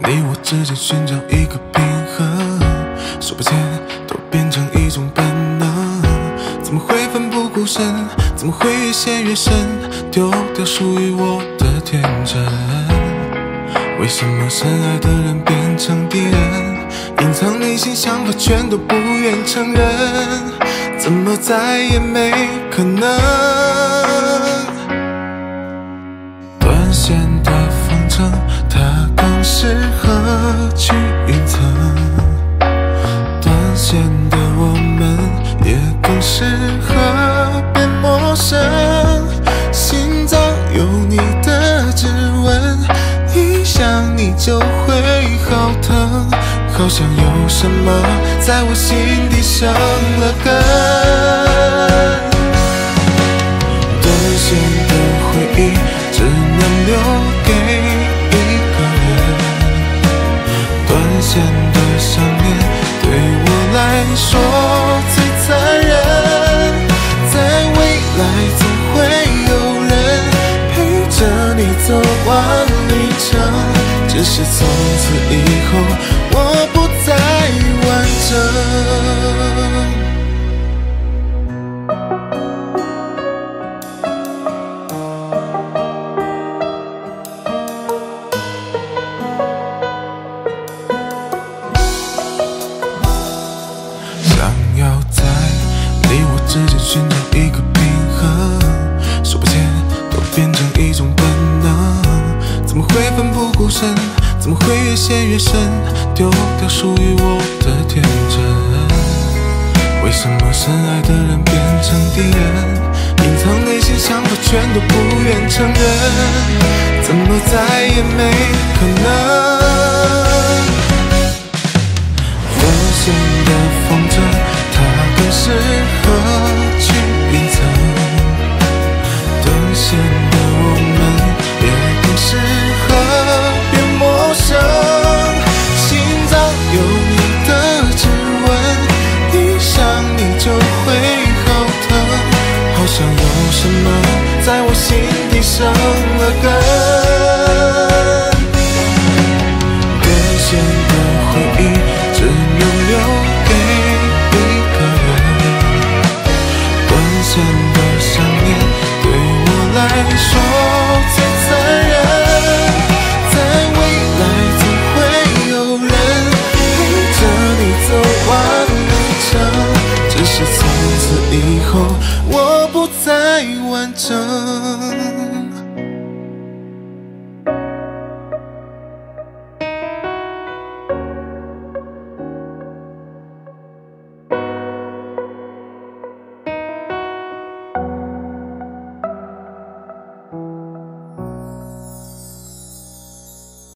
你我之间寻找一个平衡，说不见都变成一种本能。怎么会奋不顾身？怎么会越陷越深？丢掉属于我的天真。为什么深爱的人变成敌人？隐藏内心想法全都不愿承认，怎么再也没可能？断线的方程，它更适合去云层。断线的我们，也更适合变陌生。心脏有你的指纹，一想你就会好疼，好像有什么在我心底生了根。断线的回忆只能留给一个人，断线的想念对我来说最残忍。在未来总会有人陪着你走完旅程，只是从此以后我不再完整。想要在你我之间寻找一个平衡，说不见都变成一种本能。怎么会奋不顾身？怎么会越陷越深？丢掉属于我的天真。为什么深爱的人变成敌人？隐藏内心想法全都不愿承认，怎么再也没可能？断线的风筝，它更适合去云层。断线的我们，也更适合变陌生。心脏有你的指纹，一想你就会好疼，好像有什么在我心底生了根。断线的回忆只能留给一个人，断线的想念对我来说最残忍。在未来总会有人陪着你走完旅程，只是从此以后我不再完整。